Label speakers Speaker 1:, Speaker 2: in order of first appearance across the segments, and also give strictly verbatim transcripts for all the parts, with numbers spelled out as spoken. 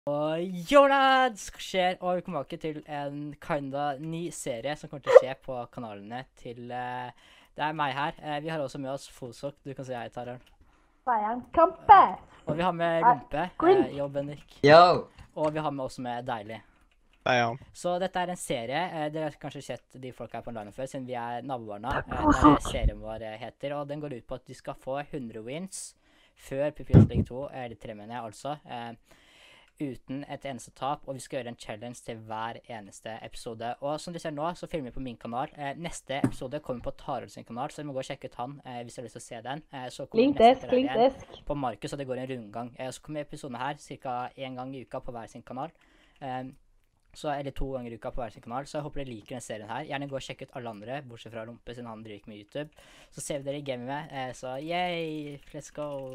Speaker 1: Og yo lads, hva skjer? Og vi kommer tilbake til en kinda ny serie som kommer til å skje på kanalene til uh, det er meg her. Uh, vi har også med oss Fosok, du kan si hei, Tarjern.
Speaker 2: Bayern Kampe.
Speaker 1: Og vi har med Rumpe, uh, yo Bendik.
Speaker 3: Yo!
Speaker 1: Og vi har med også med Deilig.
Speaker 4: Hei, ja.
Speaker 1: Så dette er en serie, uh, dere har kanskje sett de folk her på online før, siden vi er nabobarna. Uh, det er serien vår heter, og den går ut på at de skal få hundre wins før Pupils League to, eller tre mener jeg altså. Uh, uten et eneste tap, og vi skal gjøre en challenge til hver eneste episode. Og som du ser nå, så filmer vi på min kanal. Eh, neste episode kommer på Tarjern sin kanal, så vi må gå og sjekke ut han eh, hvis du har lyst til å se den. Eh, så kommer neste etter igjen på Markus, og det går en rundgang. Eh, så kommer episoden her cirka en gang i uka på hver sin kanal. Eh, så, eller to ganger i uka på hver sin kanal, så jeg håper dere liker den serien her. Gjerne gå og sjekke ut alle andre, bortsett fra Rumpe, siden han driver ikke med YouTube. Så ser vi dere i gamet med, eh, så yay, let's go!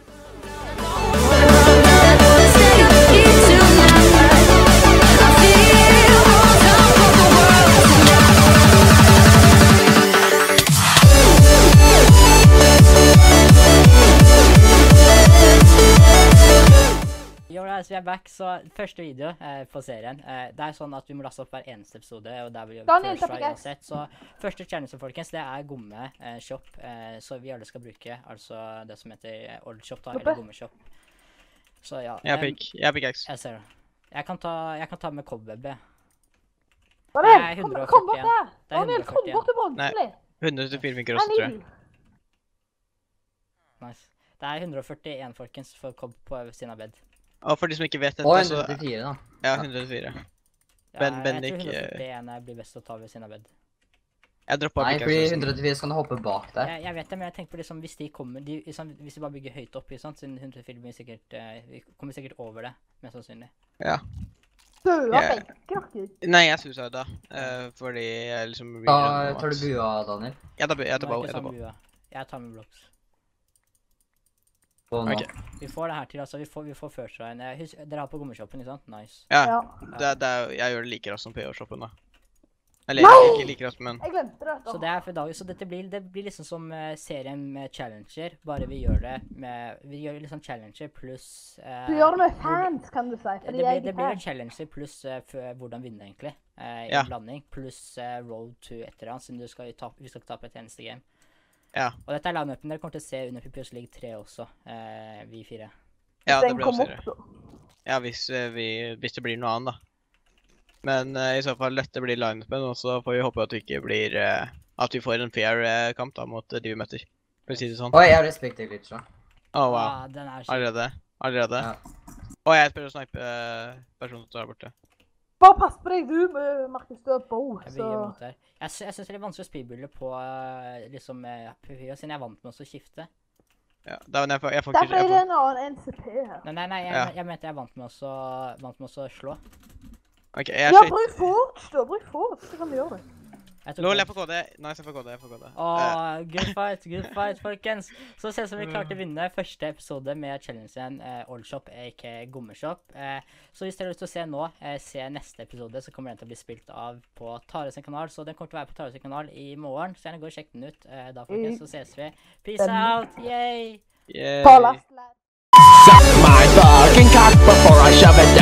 Speaker 1: Så vi er back, så første video eh, på serien. Eh, det er sånn at vi må laste opp hver eneste episode, og der vil vi
Speaker 2: Daniel,
Speaker 1: first try uansett. Så første challenge, folkens, det er gomme eh, shop, eh, så vi alle skal bruke, altså det som heter eh, old shop da, eller gomme shop. Så ja.
Speaker 4: Jeg fikk, jeg fikk X.
Speaker 1: Jeg ser det. Jeg kan ta, jeg kan ta med cobweb.
Speaker 2: Daniel, kom, kom bort der! Daniel, kom bort til vanskelig!
Speaker 4: hundre åttifire funker også, tror jeg.
Speaker 1: Nice. Det er hundre førtien, folkens, for cob på siden av bed.
Speaker 4: Og for de som ikke vet dette,
Speaker 3: og
Speaker 4: så...
Speaker 3: hundre åttifire da.
Speaker 4: Ja, hundre åttifire.
Speaker 1: Ja,
Speaker 4: Ben,
Speaker 1: jeg
Speaker 4: Bendik...
Speaker 1: tror hundre førtien blir best å ta ved siden av bed.
Speaker 4: Jeg droppet
Speaker 3: Nei,
Speaker 4: ikke
Speaker 3: fordi
Speaker 4: X.
Speaker 3: hundre åttifire skal du hoppe bak der.
Speaker 1: Jeg, jeg vet det, men jeg tenker på liksom, hvis de kommer, de, liksom, hvis de bare bygger høyt opp, sant, siden hundre åttifire blir sikkert, uh, vi kommer sikkert over det, mest sannsynlig.
Speaker 4: Ja.
Speaker 2: Døde
Speaker 4: Yeah.
Speaker 2: benker,
Speaker 4: Nei, jeg synes jeg da, uh, fordi jeg liksom...
Speaker 3: Da tar du bua, Daniel.
Speaker 4: Jeg tar bua, jeg tar
Speaker 1: Nå er
Speaker 4: bua,
Speaker 1: ikke
Speaker 4: jeg tar
Speaker 1: sånn
Speaker 4: bua.
Speaker 1: bua. Jeg tar med blocks.
Speaker 4: Ok.
Speaker 1: Vi får det her til, altså, vi får, vi får first try. Husk, dere har på gommeshoppen, ikke sant? Nice.
Speaker 4: Ja,
Speaker 2: Ja.
Speaker 4: det, det er, jeg gjør det like raskt som P O-shoppen da. Eller
Speaker 2: Nei!
Speaker 4: ikke like raskt, men...
Speaker 2: Jeg glemte det.
Speaker 1: Så det er for dagen, så dette blir, det blir liksom som uh, serien med challenger, bare vi gjør det med, vi gjør liksom challenger pluss... Uh,
Speaker 2: Du gjør det med fans, kan du si,
Speaker 1: det,
Speaker 2: fordi
Speaker 1: blir,
Speaker 2: jeg
Speaker 1: det
Speaker 2: er
Speaker 1: blir
Speaker 2: fan.
Speaker 1: en challenger pluss uh, for hvordan vinne egentlig, uh,
Speaker 4: Ja.
Speaker 1: en blanding, pluss uh, roll to etter han, siden du skal ta, vi skal ikke tape et eneste game.
Speaker 4: Ja.
Speaker 1: Og dette er line-upen dere kommer til å se under Pupils League tre også, uh, vi fire.
Speaker 4: Ja,
Speaker 2: Hvis
Speaker 4: det
Speaker 2: den
Speaker 4: blir
Speaker 2: kom
Speaker 4: også
Speaker 2: opp,
Speaker 4: det.
Speaker 2: så.
Speaker 4: Ja, hvis, eh, vi, hvis det blir noe annet da. Men eh, i så fall dette blir line-upen, og så får vi håpe at det ikke blir... eh, at vi får en fair eh, kamp da, mot eh, de vi møter. For å si det sånn.
Speaker 3: Oi, jeg har respekt glitch da.
Speaker 4: Åh, wow.
Speaker 1: Ah, den er skikkelig.
Speaker 4: Allerede? Allerede?
Speaker 3: Ja.
Speaker 4: Og jeg spør å snipe eh, personen som er borte.
Speaker 2: Bare pass på deg, du, med Markus, du har bow,
Speaker 1: Jeg
Speaker 2: så...
Speaker 1: bygger mot der. Jeg, sy jeg synes det er litt vanskelig å spillbilde på, uh, liksom, uh, Pupils, siden jeg er vant med å skifte.
Speaker 4: Ja, da, men jeg, får- jeg får ikke...
Speaker 2: Derfor er
Speaker 4: Jeg
Speaker 2: det
Speaker 4: får,
Speaker 2: en annen N C P her.
Speaker 1: Nei, nei, nei, jeg,
Speaker 4: Ja.
Speaker 1: jeg mente jeg er vant med å så- vant med å så slå.
Speaker 4: ok, jeg
Speaker 2: Ja,
Speaker 4: skyter.
Speaker 2: bruk forge, da, bruk forge, så kan du gjøre det.
Speaker 1: Jeg tok
Speaker 4: Lol,
Speaker 1: den.
Speaker 4: jeg får kode. Nice, jeg får kode, jeg får kode. Eh,
Speaker 1: Åh, good fight, good fight, folkens. Så det ser ut som vi klarte å vinne første episode med challengen eh, Old Shop, aka Gommeshop. Eh, så hvis dere har lyst til å se nå, eh, se neste episode, så kommer den til å bli spilt av på Tarjern sin kanal. Så den kommer til å være på Tarjern sin kanal i morgen, så gjerne gå og sjekk den ut. Eh, da, folkens, så ses vi. Peace out, yay!
Speaker 4: yay.
Speaker 2: Ta last, lad.
Speaker 5: Suck my fucking cock before I shove it